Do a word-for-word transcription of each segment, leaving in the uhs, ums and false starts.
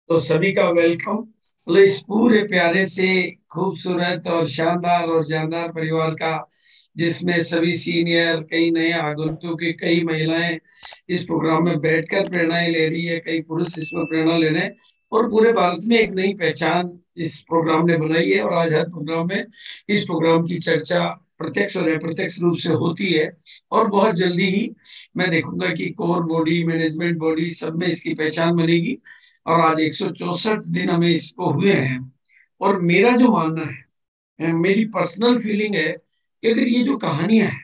तो सभी का वेलकम। मतलब इस पूरे प्यारे से खूबसूरत और शानदार और जानदार परिवार का, जिसमें सभी सीनियर, कई नए आगंतुक, कई महिलाएं इस प्रोग्राम में बैठकर प्रेरणाएं ले रही है, कई पुरुष इसमें प्रेरणा ले रहे हैं। और पूरे भारत में एक नई पहचान इस प्रोग्राम ने बनाई है। और आज हर प्रोग्राम में इस प्रोग्राम की चर्चा प्रत्यक्ष और अप्रत्यक्ष रूप से होती है। और बहुत जल्दी ही मैं देखूंगा कि कोर बॉडी, मैनेजमेंट बॉडी, सब में इसकी पहचान बनेगी। और आज एक सौ चौसठ दिन हमें इसको हुए हैं। और मेरा जो मानना है, मेरी पर्सनल फीलिंग है कि अगर ये जो कहानियां हैं,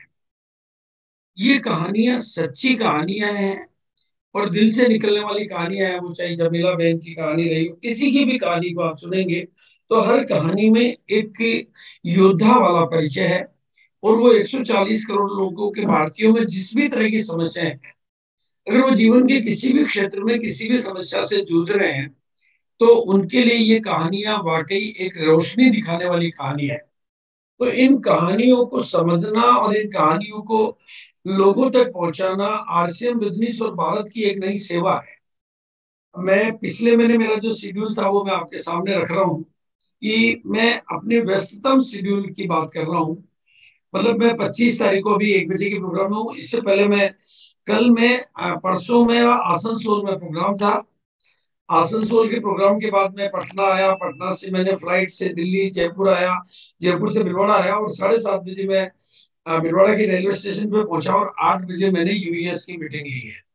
ये कहानियां सच्ची कहानियां हैं और दिल से निकलने वाली कहानियां हैं, वो चाहे जमीला बहन की कहानी रही हो, किसी की भी कहानी को आप सुनेंगे तो हर कहानी में एक योद्धा वाला परिचय है। और वो एक सौ चालीस करोड़ लोगों के, भारतीयों में जिस भी तरह की समस्याएं हैं, अगर वो जीवन के किसी भी क्षेत्र में किसी भी समस्या से जूझ रहे हैं, तो उनके लिए ये कहानियां वाकई एक रोशनी दिखाने वाली कहानी है। तो इन कहानियों को समझना और इन कहानियों को लोगों तक पहुंचाना आरसीएम बिजनेस और भारत की एक नई सेवा है। मैं पिछले महीने, मेरा जो शेड्यूल था वो मैं आपके सामने रख रहा हूँ कि मैं अपने व्यस्ततम शेड्यूल की बात कर रहा हूँ। मतलब मैं पच्चीस तारीख को अभी एक बजे के प्रोग्राम में हूँ। इससे पहले मैं, कल मैं, परसों मेरा आसनसोल में प्रोग्राम था। आसनसोल के प्रोग्राम के बाद मैं पटना आया, पटना से मैंने फ्लाइट से दिल्ली, जयपुर आया, जयपुर से भीलवाड़ा आया और साढ़े सात बजे मैं अ, भीलवाड़ा के रेलवे स्टेशन पे पहुंचा और आठ बजे मैंने यूएस की मीटिंग ली है।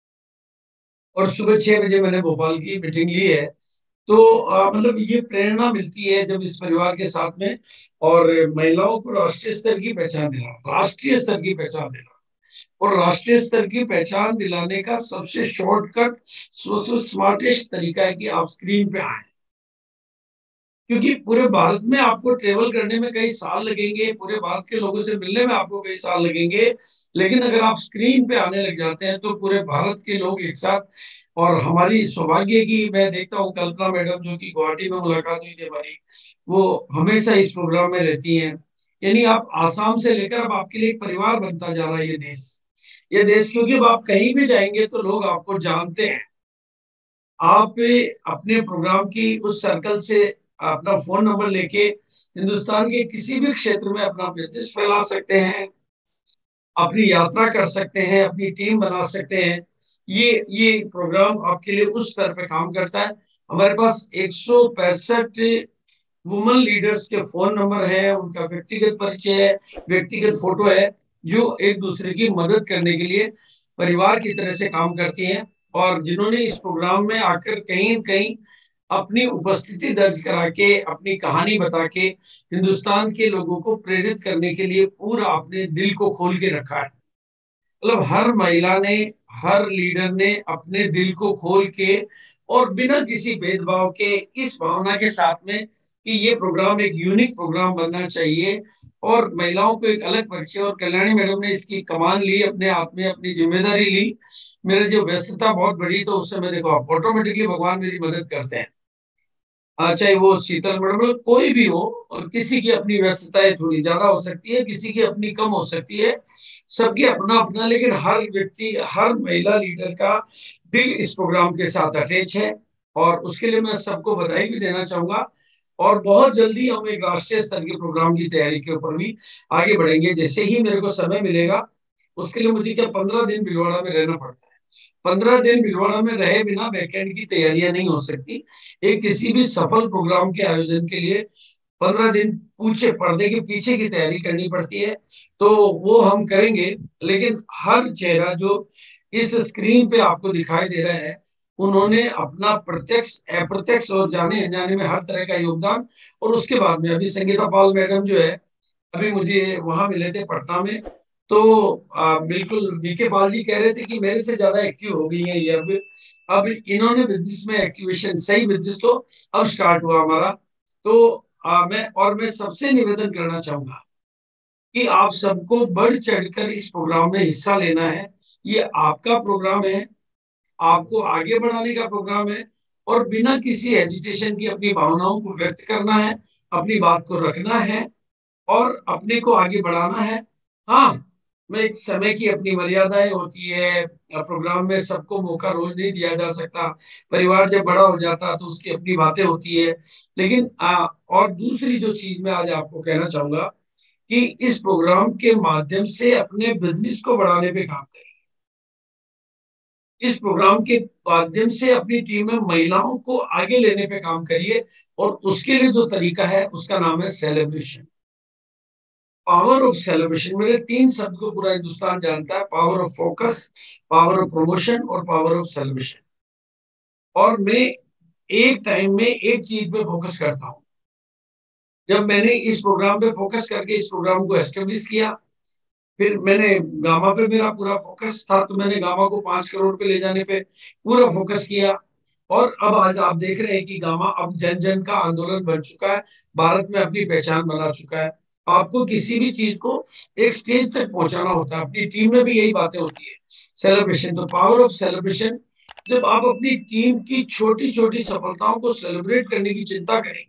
और सुबह छह बजे मैंने भोपाल की मीटिंग ली है। तो अ, मतलब ये प्रेरणा मिलती है जब इस परिवार के साथ में। और महिलाओं को राष्ट्रीय स्तर की पहचान दिला, राष्ट्रीय स्तर की पहचान दिला, और राष्ट्रीय स्तर की पहचान दिलाने का सबसे शॉर्टकट, सबसे स्मार्टेस्ट तरीका है कि आप स्क्रीन पे आए। क्योंकि पूरे भारत में आपको ट्रेवल करने में कई साल लगेंगे, पूरे भारत के लोगों से मिलने में आपको कई साल लगेंगे, लेकिन अगर आप स्क्रीन पे आने लग जाते हैं तो पूरे भारत के लोग एक साथ। और हमारी सौभाग्य की मैं देखता हूँ, कल्पना मैडम जो कि गुवाहाटी में मुलाकात हुई थी हमारी, वो हमेशा इस प्रोग्राम में रहती हैं। यानी आप आसाम से लेकर अब आपके लिए एक परिवार बनता जा रहा है ये देश। ये देश, क्योंकि अब आप कहीं भी जाएंगे तो लोग आपको जानते हैं। आप अपने प्रोग्राम की उस सर्कल से अपना फोन नंबर लेके हिंदुस्तान के किसी भी क्षेत्र में अपना बिजनेस फैला सकते हैं, अपनी यात्रा कर सकते हैं, अपनी टीम बना सकते हैं। ये ये प्रोग्राम आपके लिए उस स्तर पे काम करता है। हमारे पास एक सौ पैंसठ वुमेन लीडर्स के फोन नंबर है, उनका व्यक्तिगत परिचय है, व्यक्तिगत फोटो है, जो एक दूसरे की मदद करने के लिए परिवार की तरह से काम करती हैं। और जिन्होंने इस प्रोग्राम में आकर कहीं न कहीं अपनी उपस्थिति दर्ज करा के, अपनी कहानी बता के हिंदुस्तान के लोगों को प्रेरित करने के लिए पूरा अपने दिल को खोल के रखा है। मतलब हर महिला ने, हर लीडर ने अपने दिल को खोल के और बिना किसी भेदभाव के, इस भावना के साथ में कि ये प्रोग्राम एक यूनिक प्रोग्राम बनना चाहिए और महिलाओं को एक अलग परिचय। और कल्याणी मैडम ने इसकी कमान ली, अपने हाथ में अपनी जिम्मेदारी ली। मेरे जो व्यस्तता बहुत बड़ी, तो उस समय देखो आप, ऑटोमेटिकली भगवान मेरी मदद करते हैं। हाँ, चाहे वो शीतल मैडम, मतलब कोई भी हो, और किसी की अपनी व्यस्तताएं थोड़ी ज्यादा हो सकती है, किसी की अपनी कम हो सकती है, सबकी अपना अपना, लेकिन हर व्यक्ति, हर महिला लीडर का दिल इस प्रोग्राम के साथ अटैच है। और उसके लिए मैं सबको बधाई भी देना चाहूंगा। और बहुत जल्दी हम एक राष्ट्रीय स्तर के प्रोग्राम की तैयारी के ऊपर भी आगे बढ़ेंगे। जैसे ही मेरे को समय मिलेगा, उसके लिए मुझे क्या पंद्रह दिन भिलवाड़ा में रहना पड़ता है। पंद्रह दिन भिलवाड़ा में रहे बिना बैकएंड की तैयारियां नहीं हो सकती। एक किसी भी सफल प्रोग्राम के आयोजन के लिए पंद्रह दिन पूछे पर्दे के पीछे की तैयारी करनी पड़ती है। तो वो हम करेंगे। लेकिन हर चेहरा जो इस स्क्रीन पे आपको दिखाई दे रहा है, उन्होंने अपना प्रत्यक्ष, अप्रत्यक्ष और जाने अनजाने में हर तरह का योगदान। और उसके बाद में अभी संगीता पाल मैडम जो है, अभी मुझे वहां मिले थे पटना में। तो आ, बिल्कुल बीके पाल जी कह रहे थे कि मेरे से ज्यादा एक्टिव हो गई है ये। अब अब इन्होंने बिजनेस में एक्टिवेशन, सही बिजनेस तो अब स्टार्ट हुआ हमारा। तो आ, मैं और मैं सबसे निवेदन करना चाहूंगा कि आप सबको बढ़ चढ़कर इस प्रोग्राम में हिस्सा लेना है। ये आपका प्रोग्राम है, आपको आगे बढ़ाने का प्रोग्राम है। और बिना किसी हेजिटेशन की अपनी भावनाओं को व्यक्त करना है, अपनी बात को रखना है और अपने को आगे बढ़ाना है। हाँ, में एक समय की अपनी मर्यादाएं होती है। प्रोग्राम में सबको मौका रोज नहीं दिया जा सकता। परिवार जब बड़ा हो जाता है तो उसकी अपनी बातें होती है। लेकिन आ, और दूसरी जो चीज मैं आज आपको कहना चाहूंगा कि इस प्रोग्राम के माध्यम से अपने बिजनेस को बढ़ाने पे काम करें। इस प्रोग्राम के माध्यम से अपनी टीम में महिलाओं को आगे लेने पे काम करिए। और उसके लिए जो तरीका है उसका नाम है सेलिब्रेशन। पावर ऑफ सेलिब्रेशन, मेरे तीन शब्द को पूरा हिंदुस्तान जानता है: power of focus, power of promotion और पावर ऑफ सेलिब्रेशन। और मैं एक टाइम में एक चीज पे फोकस करता हूँ। जब मैंने इस प्रोग्राम पे फोकस करके इस प्रोग्राम को एस्टेब्लिश किया, फिर मैंने गामा पे मेरा पूरा फोकस था, तो मैंने गामा को पांच करोड़ पे ले जाने पे पूरा फोकस किया। और अब आज आप देख रहे हैं कि गामा अब जन जन का आंदोलन बन चुका है, भारत में अपनी पहचान बना चुका है। आपको किसी भी चीज को एक स्टेज तक पहुंचाना होता है, अपनी टीम में भी यही बातें होती है। सेलिब्रेशन, तो पावर ऑफ सेलिब्रेशन, जब आप अपनी टीम की छोटी छोटी सफलताओं को सेलिब्रेट करने की चिंता करेंगे,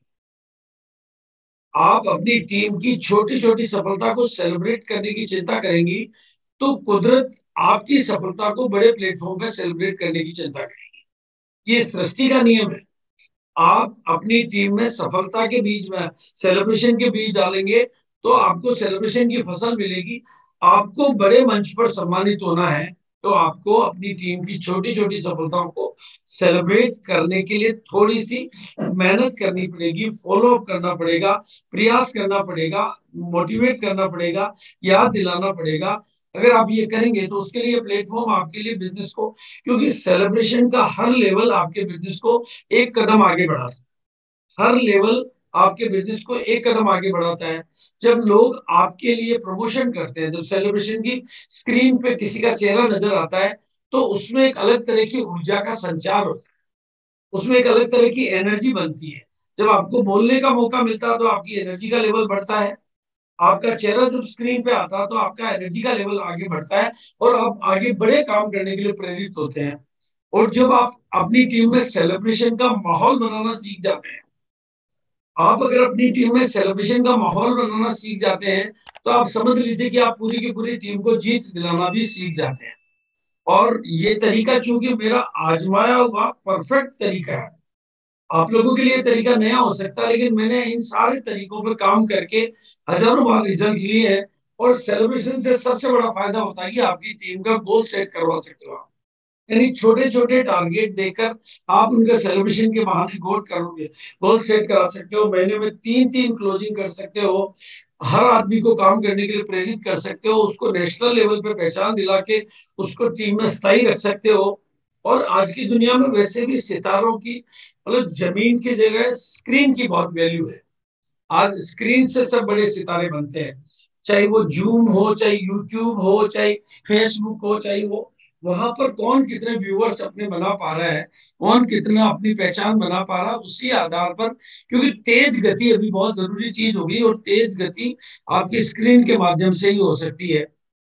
आप अपनी टीम की छोटी छोटी सफलता को सेलिब्रेट करने की चिंता करेंगी, तो कुदरत आपकी सफलता को बड़े प्लेटफॉर्म पर सेलिब्रेट करने की चिंता करेगी। ये सृष्टि का नियम है। आप अपनी टीम में सफलता के बीज में सेलिब्रेशन के बीज डालेंगे तो आपको सेलिब्रेशन की फसल मिलेगी। आपको बड़े मंच पर सम्मानित होना है, तो आपको अपनी टीम की छोटी छोटी सफलताओं को सेलिब्रेट करने के लिए थोड़ी सी मेहनत करनी पड़ेगी, फॉलो अप करना पड़ेगा, प्रयास करना पड़ेगा, मोटिवेट करना पड़ेगा, याद दिलाना पड़ेगा। अगर आप ये करेंगे तो उसके लिए प्लेटफॉर्म आपके लिए बिजनेस को, क्योंकि सेलिब्रेशन का हर लेवल आपके बिजनेस को एक कदम आगे बढ़ाता है। हर लेवल आपके बिजनेस को एक कदम आगे बढ़ाता है। जब लोग आपके लिए प्रमोशन करते हैं, जब सेलिब्रेशन की स्क्रीन पे किसी का चेहरा नजर आता है, तो उसमें एक अलग तरह की ऊर्जा का संचार होता है, उसमें एक अलग तरह की एनर्जी बनती है। जब आपको बोलने का मौका मिलता है तो आपकी एनर्जी का लेवल बढ़ता है। आपका चेहरा जब स्क्रीन पे आता है तो आपका एनर्जी का लेवल आगे बढ़ता है, और आप आगे बड़े काम करने के लिए प्रेरित होते हैं। और जब आप अपनी टीम में सेलिब्रेशन का माहौल बनाना सीख जाते हैं, आप अगर अपनी टीम में सेलिब्रेशन का माहौल बनाना सीख जाते हैं, तो आप समझ लीजिए कि आप पूरी की पूरी टीम को जीत दिलाना भी सीख जाते हैं। और ये तरीका चूंकि मेरा आजमाया हुआ परफेक्ट तरीका है, आप लोगों के लिए तरीका नया हो सकता है, लेकिन मैंने इन सारे तरीकों पर काम करके हजारों बार रिजल्ट लिए हैं। और सेलिब्रेशन से सबसे बड़ा फायदा होता है कि आपकी टीम का गोल सेट करवा सकते हो आप। यानी छोटे छोटे टारगेट देकर आप उनका सेलिब्रेशन के बहाने गोल करोगे, गोल सेट करा सकते हो, महीने में तीन तीन क्लोजिंग कर सकते हो, हर आदमी को काम करने के लिए प्रेरित कर सकते हो, उसको नेशनल लेवल पे पहचान दिला के उसको टीम में स्थायी रख सकते हो। और आज की दुनिया में वैसे भी सितारों की, मतलब जमीन की जगह स्क्रीन की बहुत वैल्यू है। आज स्क्रीन से सब बड़े सितारे बनते हैं, चाहे वो जूम हो, चाहे यूट्यूब हो, चाहे फेसबुक हो, चाहे वो, वहां पर कौन कितने व्यूअर्स अपने बना पा रहा है, कौन कितना अपनी पहचान बना पा रहा है, उसी आधार पर। क्योंकि तेज गति अभी बहुत जरूरी चीज होगी, और तेज गति आपकी स्क्रीन के माध्यम से ही हो सकती है।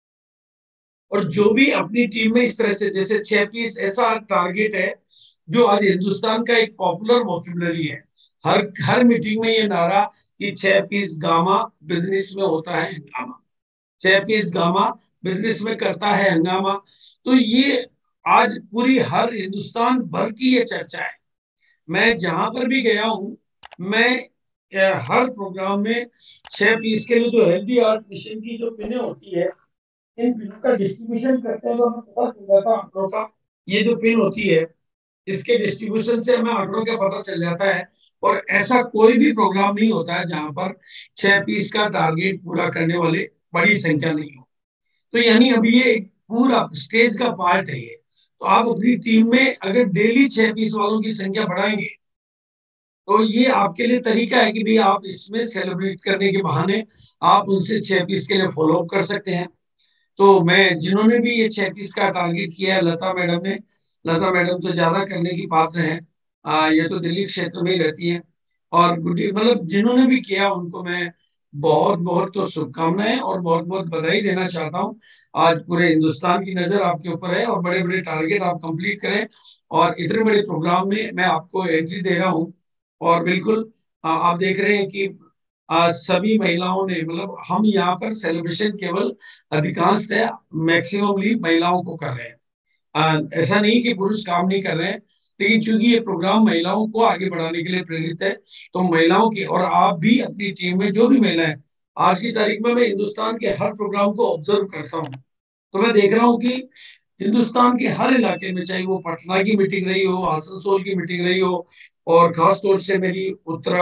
और जो भी अपनी टीम में इस तरह से, जैसे छह पीस ऐसा टारगेट है जो आज हिंदुस्तान का एक पॉपुलर वोकेबलरी है। हर हर मीटिंग में ये नारा कि छह पीस गामा बिजनेस में होता है हंगामा, छह पीस गामा बिजनेस में करता है हंगामा। तो ये आज पूरी हर हिंदुस्तान भर की ये चर्चा है। मैं जहां पर भी गया हूं, मैं अ, हर प्रोग्राम में छह पीस के लिए जो हेल्दी आर्ट मिशन की जो पिने होती है, इन पिनों का डिस्ट्रीब्यूशन करते हैं, तो हमें पता चल जाता है आंकड़ों का। ये जो पिन होती है, इसके डिस्ट्रीब्यूशन से हमें आंकड़ों का पता चल जाता है। और ऐसा कोई भी प्रोग्राम नहीं होता है जहां पर छह पीस का टारगेट पूरा करने वाले बड़ी संख्या नहीं हो। तो यानी अभी ये एक पूरा स्टेज का पार्ट है ये। तो आप अपनी टीम में अगर डेली छह पीस वालों की संख्या बढ़ाएंगे, तो ये आपके लिए तरीका है कि भाई आप इसमें सेलिब्रेट करने के बहाने आप उनसे छह पीस के लिए फॉलो अप कर सकते हैं। तो मैं, जिन्होंने भी ये छह पीस का टारगेट किया है, लता मैडम ने, लता मैडम तो ज्यादा करने की पात्र हैं। आ, ये तो दिल्ली क्षेत्र में ही रहती हैं। और गुड्डी, मतलब जिन्होंने भी किया उनको मैं बहुत बहुत तो शुभकामनाएं और बहुत बहुत बधाई देना चाहता हूँ। आज पूरे हिंदुस्तान की नजर आपके ऊपर है, और बड़े बड़े टारगेट आप कंप्लीट करें। और इतने बड़े प्रोग्राम में मैं आपको एंट्री दे रहा हूँ। और बिल्कुल आ, आप देख रहे हैं कि आज सभी महिलाओं ने, मतलब हम यहाँ पर सेलिब्रेशन केवल अधिकांश है मैक्सिममली महिलाओं को कर रहे हैं। आ, ऐसा नहीं कि पुरुष काम नहीं कर रहे हैं, लेकिन चूंकि ये प्रोग्राम महिलाओं को आगे बढ़ाने के लिए प्रेरित है, तो महिलाओं की, और आप भी अपनी टीम में जो भी महिलाएं, आज की तारीख में मैं हिंदुस्तान के हर प्रोग्राम को ऑब्जर्व करता हूँ, तो मैं देख रहा हूँ कि हिंदुस्तान के हर इलाके में, चाहे वो पटना की मीटिंग रही हो, आसनसोल की मीटिंग रही हो, और खास तौर से मेरी उत्तरा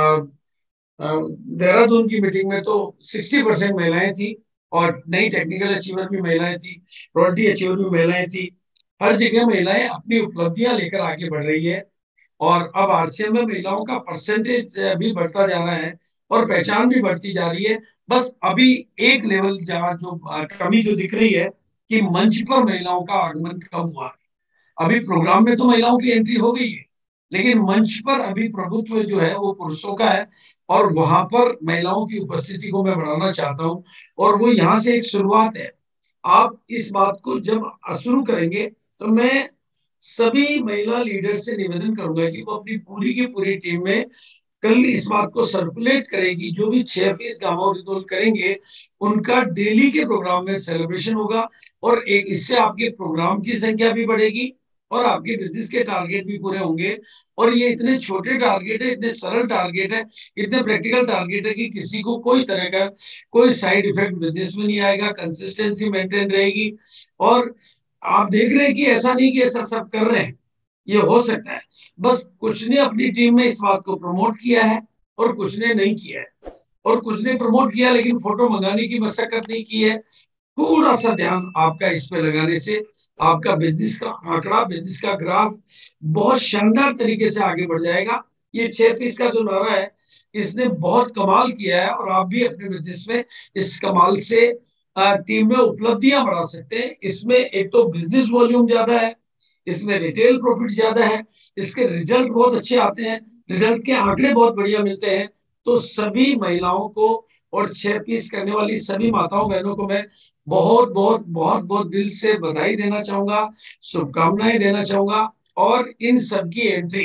देहरादून की मीटिंग में तो सिक्सटी परसेंट महिलाएं थी, और नई टेक्निकल अचीवर भी महिलाएं थी, रॉयल्टी अचीवर भी महिलाएं थी। हर जगह महिलाएं अपनी उपलब्धियां लेकर आगे बढ़ रही है, और अब आरसीएम में महिलाओं का परसेंटेज भी बढ़ता जा रहा है, और पहचान भी बढ़ती जा रही है। बस अभी एक लेवल जहाँ जो अ, कमी जो दिख रही है कि मंच पर महिलाओं का आगमन कम हुआ है। अभी प्रोग्राम में तो महिलाओं की एंट्री हो गई है, लेकिन मंच पर अभी प्रभुत्व जो है वो पुरुषों का है, और वहां पर महिलाओं की उपस्थिति को मैं बढ़ाना चाहता हूँ, और वो यहाँ से एक शुरुआत है। आप इस बात को जब शुरू करेंगे, तो मैं सभी महिला लीडर से निवेदन करूंगा कि वो अपनी पूरी की पूरी टीम में कल इस बात को सर्कुलेट करेगी, जो भी छह फीस गांव रिटोल करेंगे उनका डेली के प्रोग्राम में सेलिब्रेशन होगा, और एक इससे आपके प्रोग्राम की संख्या भी बढ़ेगी, और आपके बिजनेस के टारगेट भी पूरे होंगे। और ये इतने छोटे टारगेट है, इतने सरल टारगेट है, इतने प्रैक्टिकल टारगेट है कि किसी को कोई तरह का कोई साइड इफेक्ट बिजनेस में नहीं आएगा, कंसिस्टेंसी मेंटेन रहेगी। और आप देख रहे हैं कि ऐसा नहीं कि ऐसा सब कर रहे हैं, ये हो सकता है, बस कुछ ने अपनी टीम में इस बात को प्रमोट किया है, और कुछ ने नहीं किया है, और कुछ ने प्रमोट किया लेकिन फोटो मंगाने की मशक्कत नहीं की है। थोड़ा सा ध्यान आपका इस पे लगाने से आपका बिजनेस का आंकड़ा, बिजनेस का ग्राफ बहुत शानदार तरीके से आगे बढ़ जाएगा। ये छह पीस का जो नारा है, इसने बहुत कमाल किया है, और आप भी अपने बिजनेस में इस कमाल से टीम में उपलब्धियां बढ़ा सकते हैं। इसमें एक तो बिजनेस वॉल्यूम ज्यादा है, इसमें रिटेल प्रॉफिट ज्यादा है, इसके रिजल्ट बहुत अच्छे आते हैं, रिजल्ट के आंकड़े बहुत बढ़िया मिलते हैं। तो सभी महिलाओं को और छह पीस करने वाली सभी माताओं बहनों को मैं बहुत बहुत बहुत बहुत दिल से बधाई देना चाहूंगा, शुभकामनाएं देना चाहूंगा। और इन सबकी एंट्री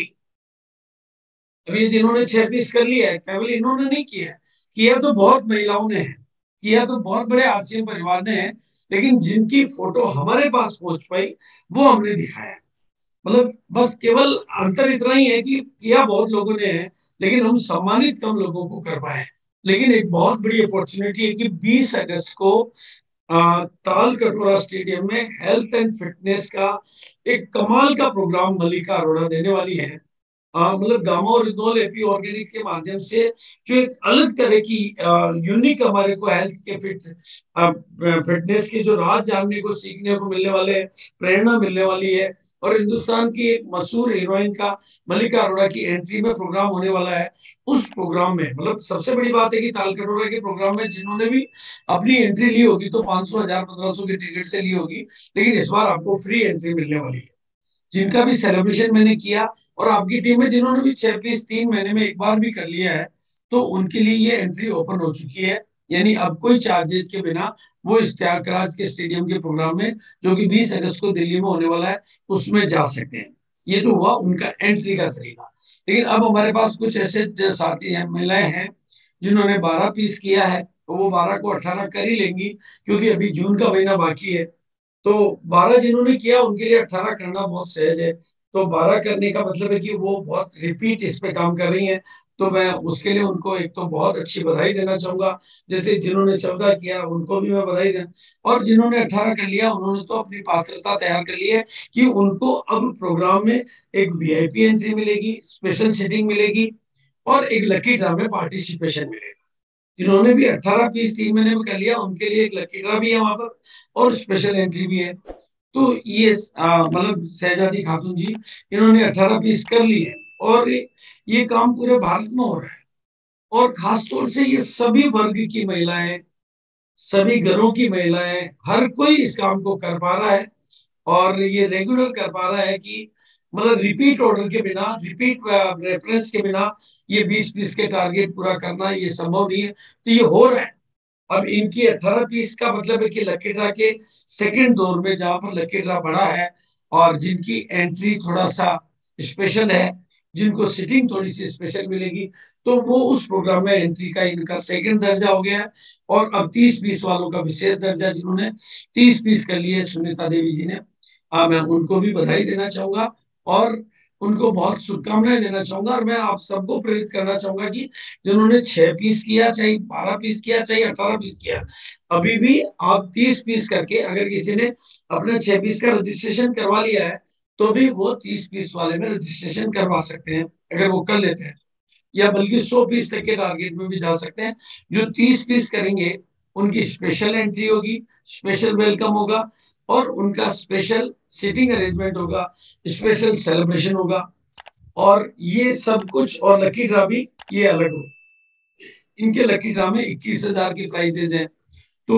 अभी जिन्होंने छह पीस कर लिया है, केवल इन्होंने नहीं किया है, किया तो बहुत महिलाओं ने है, किया तो बहुत बड़े आरसीएम परिवार ने है, लेकिन जिनकी फोटो हमारे पास पहुंच पाई वो हमने दिखाया। मतलब बस केवल अंतर इतना ही है कि किया बहुत लोगों ने है, लेकिन हम सम्मानित कम लोगों को कर पाए। लेकिन एक बहुत बड़ी अपॉर्चुनिटी है कि बीस अगस्त को आ, ताल कटोरा स्टेडियम में हेल्थ एंड फिटनेस का एक कमाल का प्रोग्राम मल्लिका अरोड़ा देने वाली है। आ, मतलब गामा और रिनोल एपी ऑर्गेनिक के माध्यम से जो एक अलग तरह की यूनिक हमारे को हेल्थ के फिट फिटनेस के जो राज जानने को सीखने को मिलने वाले हैं, प्रेरणा मिलने वाली है। और हिंदुस्तान की एक मशहूर हीरोइन का मल्लिका अरोड़ा की एंट्री में प्रोग्राम होने वाला है। उस प्रोग्राम में मतलब सबसे बड़ी बात है कि ताल कटोरा के प्रोग्राम में जिन्होंने भी अपनी एंट्री ली होगी तो पांच सौ हजार पंद्रह सौ की टिकट से ली होगी, लेकिन इस बार आपको फ्री एंट्री मिलने वाली है। जिनका भी सेलिब्रेशन मैंने किया, और आपकी टीम में जिन्होंने भी छह पीस तीन महीने में एक बार भी कर लिया है, तो उनके लिए ये एंट्री ओपन हो चुकी है। यानी अब कोई चार्जेस के बिना वो इस त्यागराज के स्टेडियम के प्रोग्राम में, जो कि बीस अगस्त को दिल्ली में होने वाला है, उसमें जा सकते हैं। ये तो हुआ उनका एंट्री का तरीका। लेकिन अब हमारे पास कुछ ऐसे साथी हैं, महिलाएं हैं, जिन्होंने बारह पीस किया है, तो वो बारह को अठारह कर ही लेंगी, क्योंकि अभी जून का महीना बाकी है। तो बारह जिन्होंने किया उनके लिए अठारह करना बहुत सहज है। तो बारह करने का मतलब है कि वो बहुत रिपीट इस पे काम कर रही हैं। तो मैं उसके लिए उनको एक तो बहुत अच्छी बधाई देना चाहूंगा। जैसे जिन्होंने चौदह किया उनको भी मैं बधाई दें, और जिन्होंने अठारह कर लिया उन्होंने तो अपनी पात्रता तैयार कर ली है कि उनको अब प्रोग्राम में एक वीआईपी एंट्री मिलेगी, स्पेशल सीटिंग मिलेगी, और एक लकी ड्रा में पार्टिसिपेशन मिलेगा। जिन्होंने भी अठारह पीस तीन महीने में कर लिया उनके लिए एक लकी ड्रा भी है वहां पर, और स्पेशल एंट्री भी है। तो ये आ, मतलब शहजादी खातून जी, इन्होंने अठारह पीस कर ली है, और ये काम पूरे भारत में हो रहा है। और खासतौर से ये सभी वर्ग की महिलाएं, सभी घरों की महिलाएं, हर कोई इस काम को कर पा रहा है, और ये रेगुलर कर पा रहा है कि मतलब रिपीट ऑर्डर के बिना, रिपीट रेफरेंस के बिना ये बीस पीस के टारगेट पूरा करना ये संभव नहीं है। तो ये हो रहा है। अब इनकी अठारह पीस का मतलब है कि लकी ड्रा के सेकंड दौर में जहां पर लकी ड्रा बड़ा है, और जिनकी एंट्री थोड़ा सा स्पेशल है, जिनको सिटिंग थोड़ी सी स्पेशल मिलेगी, तो वो उस प्रोग्राम में एंट्री का इनका सेकंड दर्जा हो गया है। और अब तीस पीस वालों का विशेष दर्जा, जिन्होंने तीस पीस कर लिए सुनीता देवी जी ने, आ, मैं उनको भी बधाई देना चाहूंगा और उनको बहुत शुभकामनाएं देना चाहूंगा। और मैं आप सबको प्रेरित करना चाहूंगा कि जिन्होंने छह पीस किया, चाहे बारह पीस किया, चाहे अठारह पीस किया, अभी भी आप तीस पीस करके, अगर किसी ने अपने छह पीस का रजिस्ट्रेशन करवा लिया है, तो भी वो तीस पीस वाले में रजिस्ट्रेशन करवा सकते हैं अगर वो कर लेते हैं, या बल्कि सौ पीस तक के टारगेट में भी जा सकते हैं। जो तीस पीस करेंगे उनकी स्पेशल एंट्री होगी, स्पेशल वेलकम होगा, और उनका स्पेशल सीटिंग अरेंजमेंट होगा, स्पेशल सेलिब्रेशन होगा, और ये सब कुछ, और लकी ड्रा भी ये अलग हो। इनके लकी ड्रा में इक्कीस हजार की प्राइजेज हैं। तो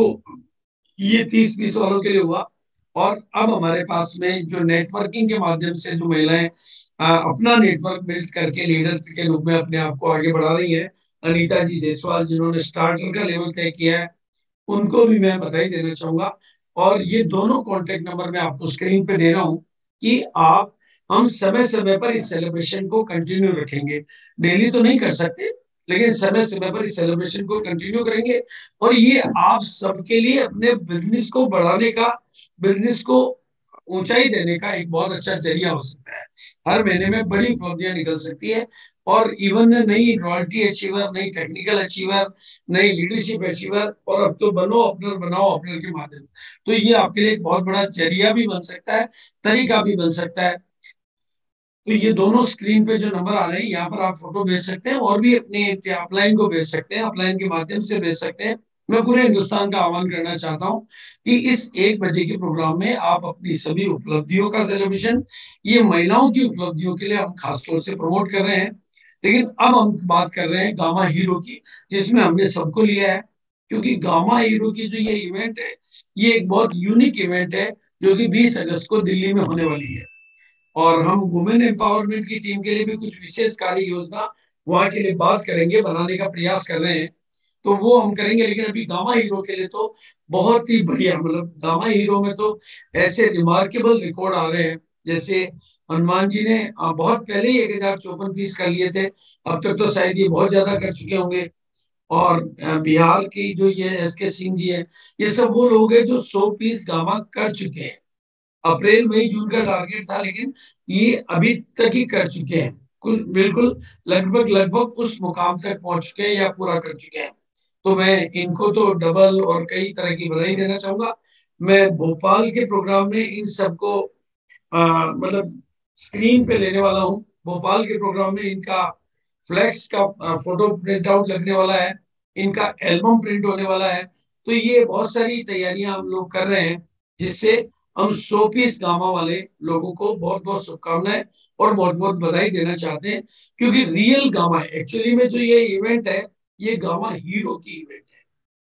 ये तीस पीस वालों के लिए हुआ। और अब हमारे पास में जो नेटवर्किंग के माध्यम से जो महिलाएं आ, अपना नेटवर्क बिल्ड करके लीडर के रूप में अपने आप को आगे बढ़ा रही है, अनीता जी देसवाल जिन्होंने स्टार्टर का लेवल तय किया है, उनको भी मैं बधाई देना चाहूंगा। और ये दोनों कॉन्टेक्ट नंबर मैं आपको स्क्रीन पे दे रहा हूँ कि आप, हम समय समय पर इस सेलिब्रेशन को कंटिन्यू रखेंगे। डेली तो नहीं कर सकते, लेकिन समय समय पर इस सेलिब्रेशन को कंटिन्यू करेंगे। और ये आप सबके लिए अपने बिजनेस को बढ़ाने का, बिजनेस को ऊंचाई देने का एक बहुत अच्छा जरिया हो सकता है। हर महीने में बड़ी उपलब्धियां निकल सकती है। और इवन नई रॉयल्टी अचीवर, नई टेक्निकल अचीवर, नई लीडरशिप अचीवर, और अब तो बनो अपनर, बनाओ अपनर के माध्यम, तो ये आपके लिए एक बहुत बड़ा जरिया भी बन सकता है, तरीका भी बन सकता है। तो ये दोनों स्क्रीन पे जो नंबर आ रहे हैं, यहाँ पर आप फोटो भेज सकते हैं, और भी अपने अपलाइन को भेज सकते हैं, अपलाइन के माध्यम से भेज सकते हैं। मैं पूरे हिंदुस्तान का आह्वान करना चाहता हूँ कि इस एक बजे के प्रोग्राम में आप अपनी सभी उपलब्धियों का सेलिब्रेशन, ये महिलाओं की उपलब्धियों के लिए हम खासतौर से प्रमोट कर रहे हैं। लेकिन अब हम बात कर रहे हैं गामा हीरो की, जिसमें हमने सबको लिया है, क्योंकि गामा हीरो की जो ये इवेंट है, ये एक बहुत यूनिक इवेंट है, जो कि बीस अगस्त को दिल्ली में होने वाली है। और हम वुमेन एम्पावरमेंट की टीम के लिए भी कुछ विशेष कार्य योजना वहां के लिए बात करेंगे, बनाने का प्रयास कर रहे हैं, तो वो हम करेंगे। लेकिन अभी गामा हीरो के लिए तो बहुत ही बढ़िया, मतलब गामा हीरो में तो ऐसे रिमार्केबल रिकॉर्ड आ रहे हैं, जैसे हनुमान जी ने अ, बहुत पहले ही एक हजार चौपन पीस कर लिए थे, अब तक तो शायद ये बहुत ज्यादा कर चुके होंगे। और अ, बिहार की जो ये एस के सिंह जी है, ये सब वो लोग हैं जो सौ पीस गामा कर चुके हैं। अप्रैल मई जून का टारगेट था, लेकिन ये अभी तक ही कर चुके हैं, कुछ बिल्कुल लगभग लगभग उस मुकाम तक पहुंच चुके हैं या पूरा कर चुके हैं। तो मैं इनको तो डबल और कई तरह की बधाई देना चाहूंगा। मैं भोपाल के प्रोग्राम में इन सबको आ, मतलब स्क्रीन पे लेने वाला हूँ। भोपाल के प्रोग्राम में इनका फ्लैक्स का आ, फोटो प्रिंट आउट लगने वाला है, इनका एल्बम प्रिंट होने वाला है। तो ये बहुत सारी तैयारियां हम लोग कर रहे हैं, जिससे हम सौ पीस गामा वाले लोगों को बहुत बहुत शुभकामनाएं और बहुत बहुत बधाई देना चाहते हैं। क्योंकि रियल गामा है, एक्चुअली में जो ये इवेंट है, ये गामा हीरो की इवेंट है।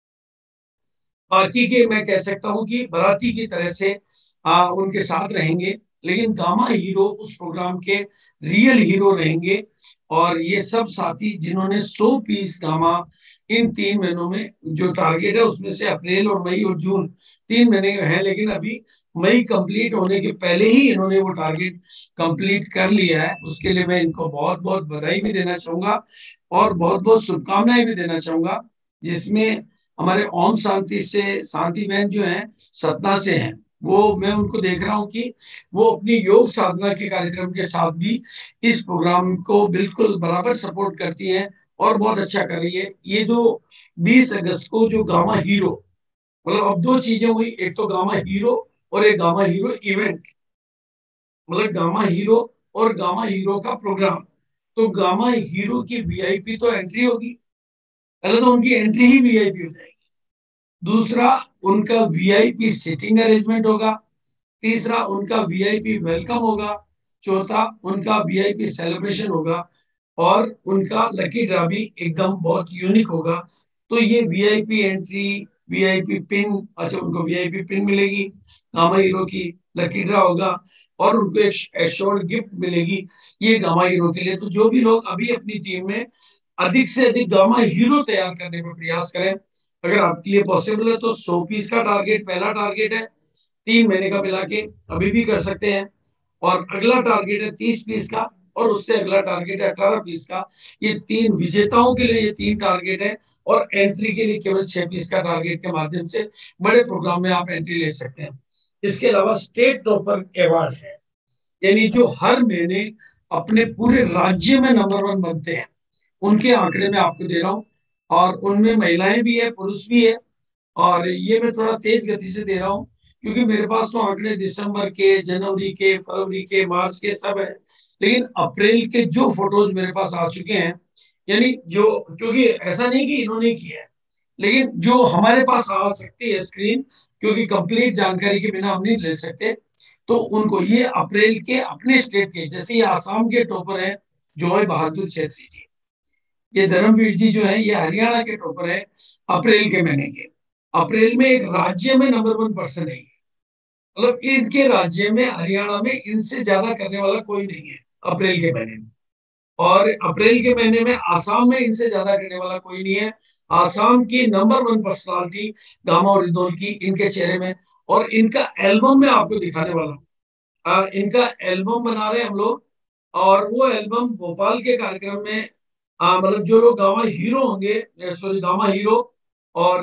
बाकी के मैं कह सकता हूँ कि बाराती की तरह से आ, उनके साथ रहेंगे, लेकिन गामा हीरो उस प्रोग्राम के रियल हीरो रहेंगे। और ये सब साथी जिन्होंने सौ पीस गामा इन तीन महीनों में, जो टारगेट है उसमें से अप्रैल और मई और जून तीन महीने हैं, लेकिन अभी मई कंप्लीट होने के पहले ही इन्होंने वो टारगेट कंप्लीट कर लिया है, उसके लिए मैं इनको बहुत बहुत बधाई भी देना चाहूंगा और बहुत बहुत शुभकामनाएं भी देना चाहूंगा। जिसमें हमारे ओम शांति से शांति बहन जो है, सतना से हैं, वो मैं उनको देख रहा हूँ कि वो अपनी योग साधना के कार्यक्रम के साथ भी इस प्रोग्राम को बिल्कुल बराबर सपोर्ट करती हैं और बहुत अच्छा कर रही है। ये जो बीस अगस्त को जो गामा हीरो, मतलब अब दो चीजें हुई, एक तो गामा हीरो और एक गामा हीरो इवेंट, मतलब गामा हीरो और गामा हीरो का प्रोग्राम। तो गामा हीरो की वीआईपी तो एंट्री होगी, पहले तो उनकी एंट्री ही वीआईपी हो जाएगी। दूसरा, उनका वीआईपी सिटिंग अरेंजमेंट होगा। तीसरा, उनका वीआईपी वेलकम होगा। चौथा, उनका वीआईपी सेलिब्रेशन होगा। और उनका लकी ड्रा भी एकदम बहुत यूनिक होगा। तो ये वीआईपी एंट्री, वीआईपी पिन, अच्छा उनको वीआईपी पिन मिलेगी गामा हीरो की, लकी ड्रा होगा, और उनको एक एश्योर्ड गिफ्ट मिलेगी, ये गामा हीरो के लिए। तो जो भी लोग अभी अपनी टीम में अधिक से अधिक गामा हीरो तैयार करने का प्रयास करें, अगर आपके लिए पॉसिबल है तो सौ पीस का टारगेट पहला टारगेट है, तीन महीने का मिला के अभी भी कर सकते हैं। और अगला टारगेट है तीस पीस का, और उससे अगला टारगेट है अठारह पीस का। ये तीन विजेताओं के लिए ये तीन टारगेट है, और एंट्री के लिए केवल छह पीस का टारगेट के माध्यम से बड़े प्रोग्राम में आप एंट्री ले सकते हैं। इसके अलावा स्टेट टॉपर अवार्ड है, यानी जो हर महीने अपने पूरे राज्य में नंबर वन बनते हैं, उनके आंकड़े मैं आपको दे रहा हूँ। और उनमें महिलाएं भी है, पुरुष भी है। और ये मैं थोड़ा तेज गति से दे रहा हूँ क्योंकि मेरे पास तो आंकड़े दिसंबर के, जनवरी के, फरवरी के, मार्च के सब है। लेकिन अप्रैल के जो फोटोज मेरे पास आ चुके हैं, यानी जो, क्योंकि ऐसा नहीं कि इन्होंने किया है, लेकिन जो हमारे पास आ सकती है स्क्रीन, क्योंकि कंप्लीट जानकारी के बिना हम नहीं ले सकते, तो उनको ये अप्रैल के अपने स्टेट के, जैसे ये आसाम के टॉपर हैं जॉय बहादुर छेत्री जी, ये धर्मवीर जी जो है ये हरियाणा के टॉपर है अप्रैल के महीने के। अप्रैल में एक राज्य में नंबर वन पर्सन है, मतलब इनके राज्य में, हरियाणा में इनसे ज्यादा करने वाला कोई नहीं है अप्रैल के महीने में। और अप्रैल के महीने में आसाम में इनसे ज्यादा करने वाला कोई नहीं है। आसाम की नंबर वन पर्सनालिटी गामा और रिदोल की इनके चेहरे में, और इनका एल्बम मैं आपको दिखाने वाला हूँ। आ, इनका एल्बम बना रहे हैं हम लोग, और वो एल्बम भोपाल के कार्यक्रम में, आ, मतलब जो लोग गामा हीरो होंगे, सॉरी गामा हीरो और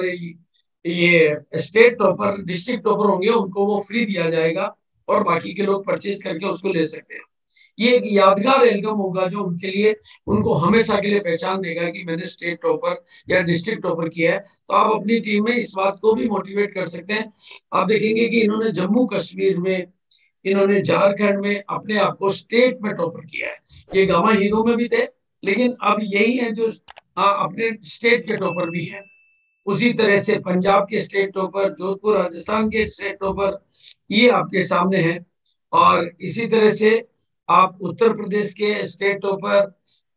ये स्टेट टॉपर, डिस्ट्रिक्ट टॉपर होंगे, उनको वो फ्री दिया जाएगा, और बाकी के लोग परचेज करके उसको ले सकते हैं। ये एक यादगार एल्बम होगा जो उनके लिए, उनको हमेशा के लिए पहचान देगा कि मैंने स्टेट टॉपर या डिस्ट्रिक्ट टॉपर किया है। तो आप अपनी टीम में इस बात को भी मोटिवेट कर सकते हैं। आप देखेंगे कि इन्होंने जम्मू कश्मीर में, इन्होंने झारखंड में अपने आप को स्टेट में टॉपर किया है। ये गामा हीरो में भी थे, लेकिन अब यही है जो आ, अपने स्टेट के टॉपर भी हैं। उसी तरह से पंजाब के स्टेट टॉपर, जोधपुर राजस्थान के स्टेट टॉपर, ये आपके सामने है। और इसी तरह से आप उत्तर प्रदेश के स्टेट टॉपर,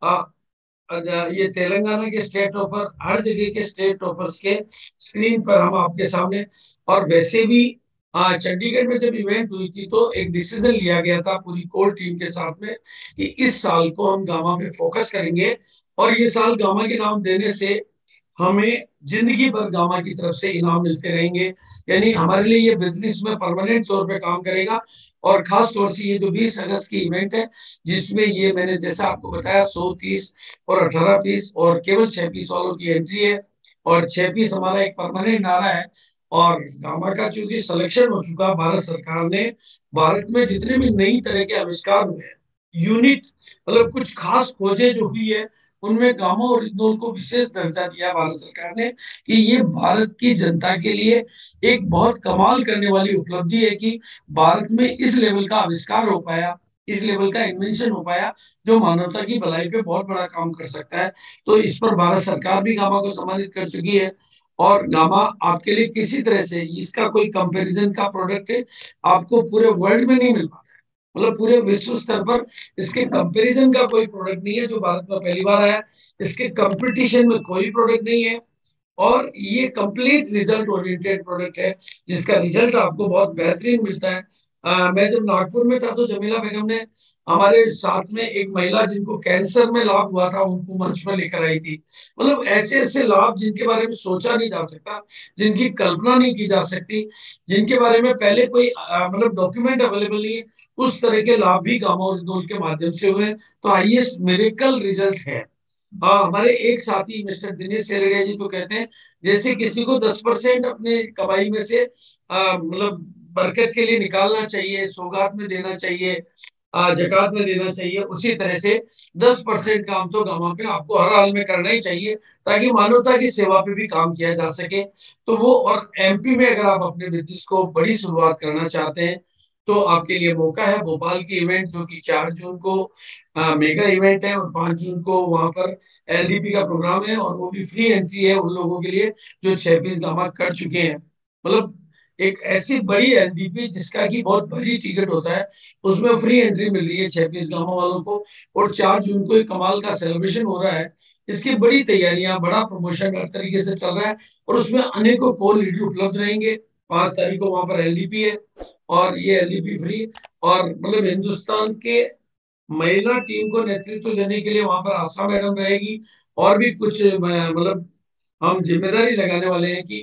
ये तेलंगाना के स्टेट टॉपर, हर जगह के स्टेट टॉपर्स के स्क्रीन पर हम आपके सामने। और वैसे भी आ, चंडीगढ़ में जब इवेंट हुई थी तो एक डिसीजन लिया गया था पूरी कोर टीम के साथ में कि इस साल को हम गामा पे फोकस करेंगे, और ये साल गामा के नाम देने से हमें जिंदगी भर गामा की तरफ से इनाम मिलते रहेंगे। यानी हमारे लिए ये बिजनेस में परमानेंट तौर पे काम करेगा। और खास तौर से ये जो बीस अगस्त की इवेंट है, जिसमें ये मैंने जैसा आपको बताया सौ तीस और अठारह पीस और केवल छह पीस वालों की एंट्री है, और छह पीस हमारा एक परमानेंट नारा है। और गामा का चूंकि सिलेक्शन हो चुका भारत सरकार ने, भारत में जितने भी नई तरह के आविष्कार हुए हैं, यूनिट, मतलब कुछ खास खोजें जो हुई है, उनमें गामा और इथनॉल को विशेष दर्जा दिया भारत सरकार ने कि ये भारत की जनता के लिए एक बहुत कमाल करने वाली उपलब्धि है कि भारत में इस लेवल का आविष्कार हो पाया, इस लेवल का इन्वेंशन हो पाया, जो मानवता की भलाई पे बहुत बड़ा काम कर सकता है। तो इस पर भारत सरकार भी गामा को सम्मानित कर चुकी है। और गामा आपके लिए किसी तरह से इसका कोई कंपैरिजन का प्रोडक्ट है आपको पूरे वर्ल्ड में नहीं मिल पाता, मतलब पूरे विश्व स्तर पर इसके कंपैरिजन का कोई प्रोडक्ट नहीं है जो भारत में पहली बार आया। इसके कंपटीशन में कोई प्रोडक्ट नहीं है, और ये कंप्लीट रिजल्ट ओरिएंटेड प्रोडक्ट है जिसका रिजल्ट आपको बहुत बेहतरीन मिलता है। आ, मैं जब नागपुर में था तो जमीला बेगम ने हमारे साथ में एक महिला जिनको कैंसर में लाभ हुआ था उनको मंच पर लेकर आई थी। मतलब ऐसे ऐसे लाभ जिनके बारे में सोचा नहीं जा सकता, जिनकी कल्पना नहीं की जा सकती, जिनके बारे में पहले कोई आ, मतलब डॉक्यूमेंट अवेलेबल नहीं है, उस तरह के लाभ भी गामा और इथनॉल के माध्यम से हुए। तो हाईएस्ट मिरेकल रिजल्ट है। हाँ, हमारे एक साथी मिस्टर दिनेश सेरेडिया जी तो कहते हैं जैसे किसी को दस परसेंट अपने कमाई में से आ, मतलब बरकत के लिए निकालना चाहिए, सौगात में देना चाहिए, आ, जकात में देना चाहिए, उसी तरह से दस परसेंट काम तो गामा पे आपको हर हाल में करना ही चाहिए, ताकि मानवता की सेवा पे भी काम किया जा सके। तो वो, और एमपी में अगर आप अपने बिजनेस को बड़ी शुरुआत करना चाहते हैं तो आपके लिए मौका है। भोपाल की इवेंट जो कि चार जून को आ, मेगा इवेंट है, और पांच जून को वहां पर एलडीपी का प्रोग्राम है, और वो भी फ्री एंट्री है उन लोगों के लिए जो छह पीस गामा कर चुके हैं। मतलब एक ऐसी बड़ी एलडीपी जिसका की बहुत भारी टिकट होता है, उसमें फ्री एंट्री मिल रही है छह पीस गामा वालों को। और चार जून को एक कमाल का सेलिब्रेशन हो रहा है, इसकी बड़ी तैयारियां, बड़ा प्रमोशन हर तरीके से चल रहा है, और उसमें अनेकों को लीडर उपलब्ध रहेंगे। पांच तारीख को वहां पर एलडीपी है, और ये एलडीपी फ्री, और मतलब हिंदुस्तान के महिला टीम को नेतृत्व देने के लिए वहां पर आशा मैडम रहेगी। और भी कुछ मतलब हम जिम्मेदारी लगाने वाले हैं कि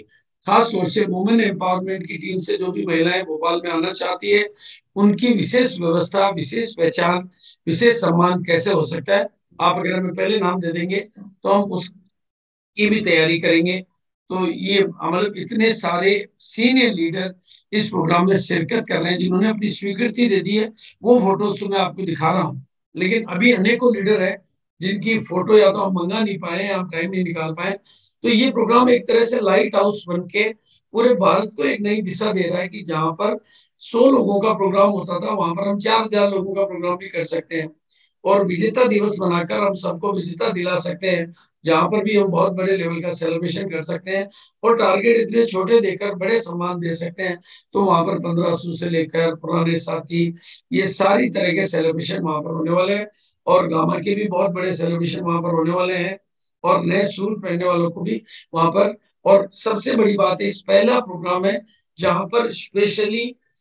खास तौर से वुमेन एम्पावरमेंट की टीम से जो भी महिलाएं भोपाल में आना चाहती है, उनकी विशेष व्यवस्था, विशेष पहचान, विशेष सम्मान कैसे हो सकता है, आप अगर हमें पहले नाम दे देंगे तो हम उसकी भी तैयारी करेंगे। तो ये मतलब इतने सारे सीनियर लीडर इस प्रोग्राम में शिरकत कर रहे हैं जिन्होंने अपनी स्वीकृति दे दी है। वो फोटोज तो मैं आपको दिखा रहा हूँ, लेकिन अभी अनेकों लीडर है जिनकी फोटो या तो हम मंगा नहीं पाए या हम टाइम नहीं निकाल पाए। तो ये प्रोग्राम एक तरह से लाइट हाउस बन के पूरे भारत को एक नई दिशा दे रहा है कि जहां पर सौ लोगों का प्रोग्राम होता था, वहां पर हम चार हजार लोगों का प्रोग्राम भी कर सकते हैं और विजेता दिवस बनाकर हम सबको विजेता दिला सकते हैं, जहां पर भी हम बहुत बड़े लेवल का सेलिब्रेशन कर सकते हैं और टारगेट इतने छोटे देकर बड़े सम्मान दे सकते हैं। तो वहां पर पंद्रह सौ से लेकर पुराने साथी, ये सारी तरह के सेलिब्रेशन वहां पर होने वाले हैं और गामा के भी बहुत बड़े सेलिब्रेशन वहां पर होने वाले हैं और नए सूट पहनने वालों को भी वहां पर। और सबसे बड़ी बात है, इस पहला प्रोग्राम है जहां पर specially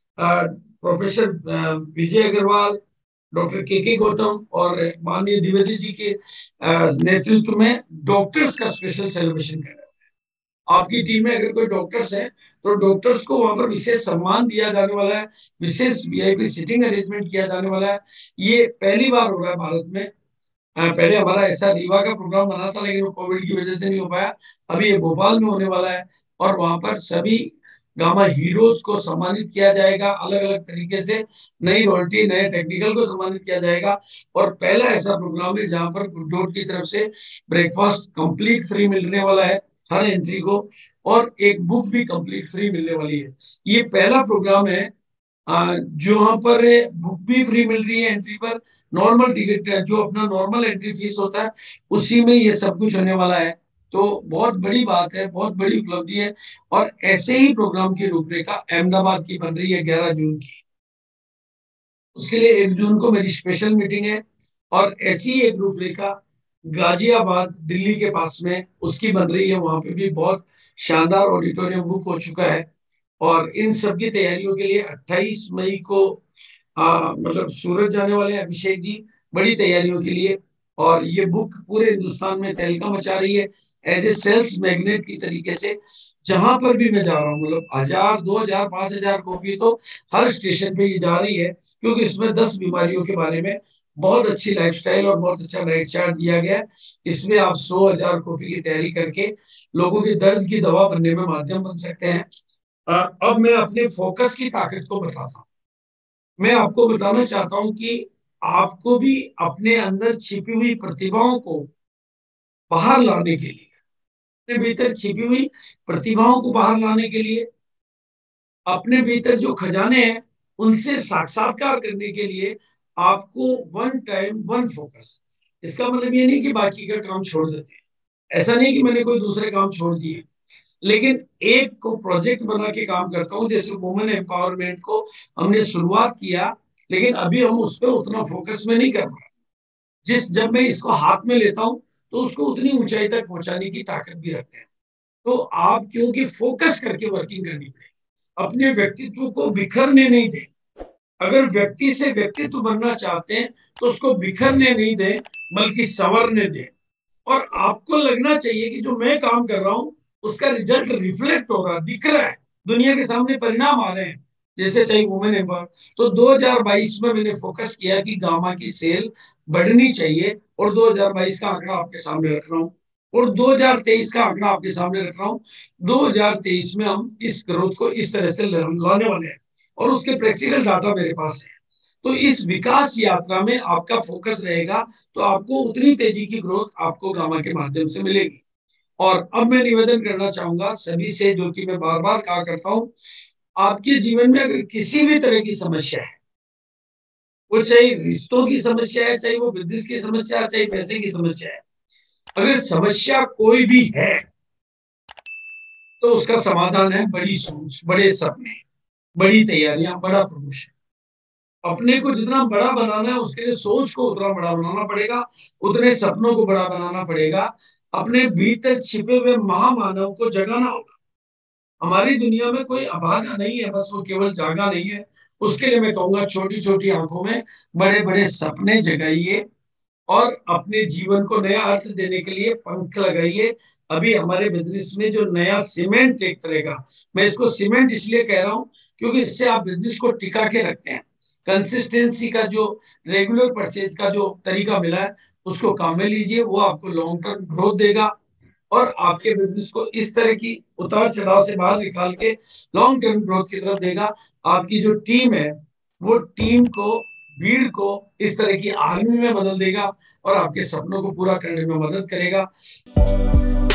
professor Vijay Agarwal, doctor K K Gautam और माननीय द्विवेदी जी के नेतृत्व में डॉक्टर्स का स्पेशल सेलिब्रेशन कर रहे हैं। आपकी टीम में अगर कोई डॉक्टर्स हैं तो डॉक्टर्स को वहां पर विशेष सम्मान दिया जाने वाला है, विशेष वीआईपी सीटिंग अरेंजमेंट किया जाने वाला है। ये पहली बार हो रहा है भारत में। पहले हमारा ऐसा रीवा का प्रोग्राम बना था लेकिन वो कोविड की वजह से नहीं हो पाया। अभी ये भोपाल में होने वाला है और वहां पर सभी गामा हीरोज को सम्मानित किया जाएगा अलग अलग तरीके से, नई रॉयल्टी, नए टेक्निकल को सम्मानित किया जाएगा। और पहला ऐसा प्रोग्राम है जहां पर गुड्डोट की तरफ से ब्रेकफास्ट कंप्लीट फ्री मिलने वाला है हर एंट्री को और एक बुक भी कंप्लीट फ्री मिलने वाली है। ये पहला प्रोग्राम है जो वहां पर बुक भी फ्री मिल रही है एंट्री पर, नॉर्मल टिकट जो अपना नॉर्मल एंट्री फीस होता है उसी में ये सब कुछ होने वाला है। तो बहुत बड़ी बात है, बहुत बड़ी उपलब्धि है। और ऐसे ही प्रोग्राम की रूपरेखा अहमदाबाद की बन रही है ग्यारह जून की, उसके लिए एक जून को मेरी स्पेशल मीटिंग है। और ऐसी ही एक रूपरेखा गाजियाबाद दिल्ली के पास में उसकी बन रही है, वहां पे भी बहुत शानदार ऑडिटोरियम बुक हो चुका है। और इन सब की तैयारियों के लिए अट्ठाईस मई को आ, मतलब सूरत जाने वाले हैं अभिषेक जी, बड़ी तैयारियों के लिए। और ये बुक पूरे हिंदुस्तान में तहलका मचा रही है एज ए सेल्स मैग्नेट की तरीके से। जहां पर भी मैं जा रहा हूँ, मतलब हजार, दो हजार, पांच हजार कॉपी तो हर स्टेशन पे ये जा रही है, क्योंकि इसमें दस बीमारियों के बारे में बहुत अच्छी लाइफस्टाइल और बहुत अच्छा डाइट चार्ट दिया गया है। इसमें आप सौ हजार कॉपी की तैयारी करके लोगों के दर्द की दवा बनने में माध्यम बन सकते हैं। अब मैं अपने फोकस की ताकत को बताता हूँ। मैं आपको बताना चाहता हूं कि आपको भी अपने अंदर छिपी हुई प्रतिभाओं को बाहर लाने के लिए, अपने भीतर छिपी हुई प्रतिभाओं को बाहर लाने के लिए, अपने भीतर जो खजाने हैं उनसे साक्षात्कार करने के लिए आपको वन टाइम वन फोकस। इसका मतलब ये नहीं कि बाकी का काम छोड़ देते हैं, ऐसा नहीं कि मैंने कोई दूसरे काम छोड़ दिए, लेकिन एक को प्रोजेक्ट बना के काम करता हूं। जैसे वुमेन एम्पावरमेंट को हमने शुरुआत किया, लेकिन अभी हम उस पर उतना फोकस में नहीं कर पा। जिस जब मैं इसको हाथ में लेता हूं तो उसको उतनी ऊंचाई तक पहुंचाने की ताकत भी रखते हैं। तो आप क्योंकि फोकस करके वर्किंग करनी पड़ेगी, अपने व्यक्तित्व को बिखरने नहीं दें। अगर व्यक्ति से व्यक्तित्व बनना चाहते हैं तो उसको बिखरने नहीं दें, बल्कि संवरने दें। और आपको लगना चाहिए कि जो मैं काम कर रहा हूं उसका रिजल्ट रिफ्लेक्ट हो रहा, दिख रहा है, दुनिया के सामने परिणाम आ रहे हैं। जैसे चाहे वुमेन एम्पावर, तो दो हजार बाईस में मैंने फोकस किया कि गामा की सेल बढ़नी चाहिए और दो हजार बाईस का आंकड़ा आपके सामने रख रहा हूँ और दो हजार तेईस का आंकड़ा आपके सामने रख रहा हूँ। दो हजार तेईस में हम इस ग्रोथ को इस तरह से लाने वाले हैं और उसके प्रैक्टिकल डाटा मेरे पास है। तो इस विकास यात्रा में आपका फोकस रहेगा तो आपको उतनी तेजी की ग्रोथ आपको गामा के माध्यम से मिलेगी। और अब मैं निवेदन करना चाहूंगा सभी से, जो कि मैं बार बार कहा करता हूं, आपके जीवन में अगर किसी भी तरह की समस्या है, वो चाहे रिश्तों की समस्या है, चाहे वो बिजनेस की समस्या है, चाहे पैसे की समस्या है, अगर समस्या कोई भी है तो उसका समाधान है बड़ी सोच, बड़े सपने, बड़ी तैयारियां, बड़ा प्रमोशन। अपने को जितना बड़ा बनाना है उसके लिए सोच को उतना बड़ा बनाना पड़ेगा, उतने सपनों को बड़ा बनाना पड़ेगा। अपने भीतर छिपे हुए महामानव को जगाना होगा। हमारी दुनिया में कोई अभागा नहीं है, बस वो केवल जागा नहीं है। उसके लिए मैं कहूंगा छोटी छोटी आंखों में बड़े बड़े सपने जगाइए और अपने जीवन को नया अर्थ देने के लिए पंख लगाइए। अभी हमारे बिजनेस में जो नया सीमेंट एक तरह का, मैं इसको सीमेंट इसलिए कह रहा हूँ क्योंकि इससे आप बिजनेस को टिका के रखते हैं। कंसिस्टेंसी का जो रेगुलर परचेज का जो तरीका मिला है उसको काम में लीजिए, वो आपको लॉन्ग टर्म ग्रोथ देगा और आपके बिजनेस को इस तरह की उतार चढ़ाव से बाहर निकाल के लॉन्ग टर्म ग्रोथ की तरफ देगा। आपकी जो टीम है वो टीम को, भीड़ को इस तरह की आर्मी में बदल देगा और आपके सपनों को पूरा करने में मदद करेगा।